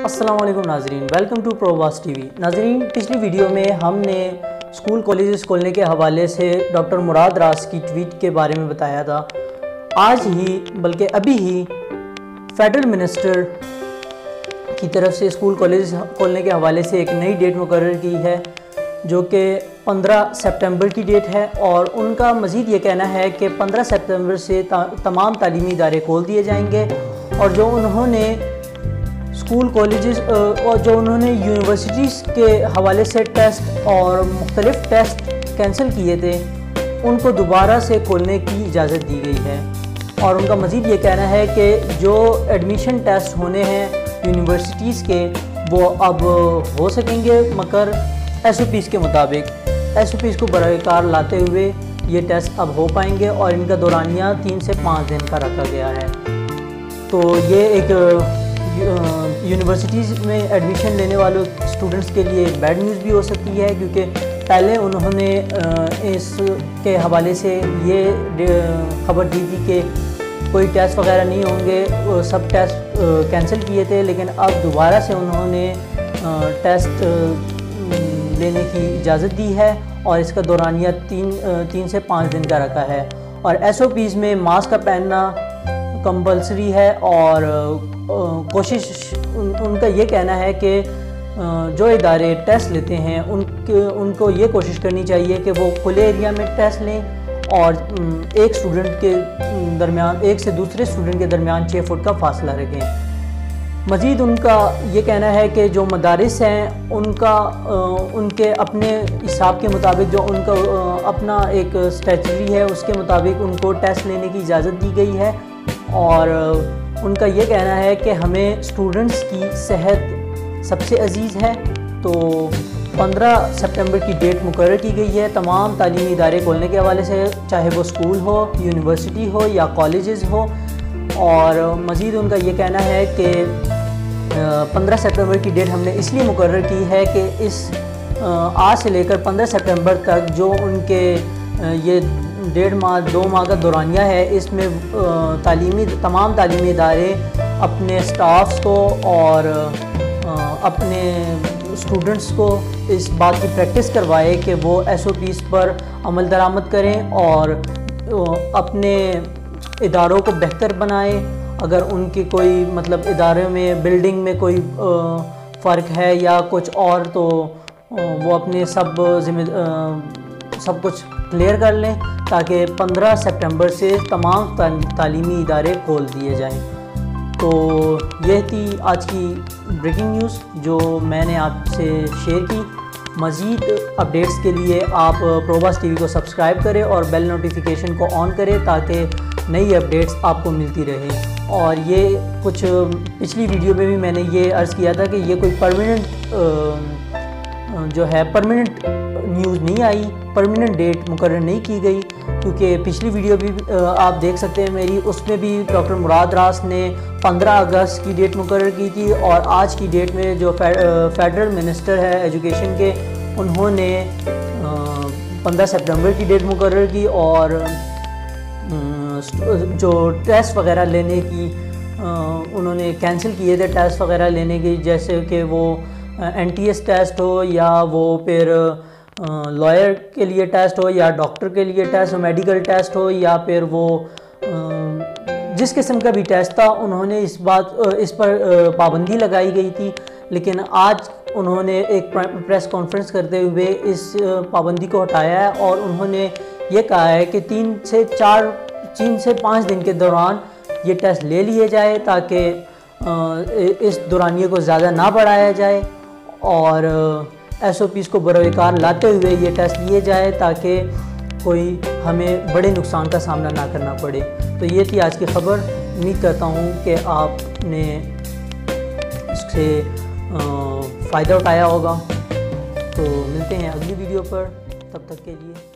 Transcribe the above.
अस्सलाम वालेकुम नाजरीन, वेलकम टू प्रोवास टीवी। नाजरीन, पिछली वीडियो में हमने स्कूल कॉलेजेस खोलने के हवाले से डॉक्टर मुराद रास की ट्वीट के बारे में बताया था। आज ही बल्कि अभी ही फेडरल मिनिस्टर की तरफ से स्कूल कॉलेज खोलने के हवाले से एक नई डेट मुकर्रर की है जो कि 15 सितंबर की डेट है, और उनका मज़ीद ये कहना है कि 15 सितंबर से तमाम तालीमी इदारे खोल दिए जाएंगे। और जो उन्होंने स्कूल कॉलेजेस और जो उन्होंने यूनिवर्सिटीज़ के हवाले से टेस्ट और मुख्तलिफ़ टेस्ट कैंसिल किए थे उनको दोबारा से खोलने की इजाज़त दी गई है। और उनका मज़ीद ये कहना है कि जो एडमिशन टेस्ट होने हैं यूनिवर्सिटीज़ के वो अब हो सकेंगे, मगर SOPs के मुताबिक SOPs को बरकरार लाते हुए ये टेस्ट अब हो पाएंगे और इनका दौरानिया 3 से 5 दिन का रखा गया है। तो ये एक यूनिवर्सिटीज़ में एडमिशन लेने वालों स्टूडेंट्स के लिए बैड न्यूज़ भी हो सकती है, क्योंकि पहले उन्होंने इसके हवाले से ये खबर दी थी कि कोई टेस्ट वगैरह नहीं होंगे, सब टेस्ट कैंसिल किए थे। लेकिन अब दोबारा से उन्होंने टेस्ट लेने की इजाज़त दी है और इसका दौरानिया 3 से 5 दिन का रखा है। और SOPs में मास्क का पहनना कंपल्सरी है, और कोशिश उनका ये कहना है कि जो इदारे टेस्ट लेते हैं उनको ये कोशिश करनी चाहिए कि वो खुले एरिया में टेस्ट लें और एक स्टूडेंट के दरमियान एक से दूसरे स्टूडेंट के दरमियान 6 फुट का फासला रखें। मज़ीद उनका ये कहना है कि जो मदारिस हैं उनका उनके अपने हिसाब के मुताबिक जो उनका अपना एक स्टैट्यूटरी है उसके मुताबिक उनको टेस्ट लेने की इजाज़त दी गई है। और उनका ये कहना है कि हमें स्टूडेंट्स की सेहत सबसे अजीज़ है। तो 15 सितंबर की डेट मुकर्रर की गई है तमाम तालीमी इदारे खोलने के हवाले से, चाहे वो स्कूल हो, यूनिवर्सिटी हो या कॉलेजेस हो। और मज़ीद उनका ये कहना है कि 15 सितंबर की डेट हमने इसलिए मुकर्रर की है कि इस आज से लेकर 15 सितंबर तक जो उनके ये 1.5 माह 2 माह का दौरानिया है, इसमें तमाम तालीमी इदारे अपने स्टाफ्स को और अपने स्टूडेंट्स को इस बात की प्रैक्टिस करवाए कि वो SOPs पर अमल दरामद करें और अपने इदारों को बेहतर बनाएं। अगर उनकी कोई मतलब इदारे में बिल्डिंग में कोई फ़र्क है या कुछ और, तो वो अपने सब कुछ क्लियर कर लें ताकि 15 सितंबर से तमाम तालीमी इदारे खोल दिए जाएं। तो यह थी आज की ब्रेकिंग न्यूज़ जो मैंने आपसे शेयर की। मज़ीद अपडेट्स के लिए आप प्रोवास टीवी को सब्सक्राइब करें और बेल नोटिफिकेशन को ऑन करें ताकि नई अपडेट्स आपको मिलती रहें। और ये कुछ पिछली वीडियो में भी मैंने ये अर्ज़ किया था कि ये कोई परमानेंट न्यूज़ नहीं आई, परमानेंट डेट मुकर्रर नहीं की गई, क्योंकि पिछली वीडियो भी आप देख सकते हैं मेरी, उसमें भी डॉक्टर मुराद रास ने 15 अगस्त की डेट मुकर्रर की थी। और आज की डेट में जो फेडरल मिनिस्टर है एजुकेशन के, उन्होंने 15 सितंबर की डेट मुकर्रर की। और जो टेस्ट वगैरह लेने की उन्होंने कैंसिल किए थे टेस्ट वगैरह लेने की, जैसे कि वो NTS टेस्ट हो या वो फिर लॉयर के लिए टेस्ट हो या डॉक्टर के लिए टेस्ट हो, मेडिकल टेस्ट हो, या फिर वो जिस किस्म का भी टेस्ट था उन्होंने इस पर पाबंदी लगाई गई थी। लेकिन आज उन्होंने एक प्रेस कॉन्फ्रेंस करते हुए इस पाबंदी को हटाया है और उन्होंने ये कहा है कि 3 से 5 दिन के दौरान ये टेस्ट ले लिए जाए ताकि इस दौरानिए को ज़्यादा ना बढ़ाया जाए और SOPs को बरकरार लाते हुए ये टेस्ट लिए जाए ताकि कोई हमें बड़े नुकसान का सामना ना करना पड़े। तो ये थी आज की खबर। उम्मीद करता हूँ कि आपने इससे फ़ायदा उठाया होगा। तो मिलते हैं अगली वीडियो पर, तब तक के लिए।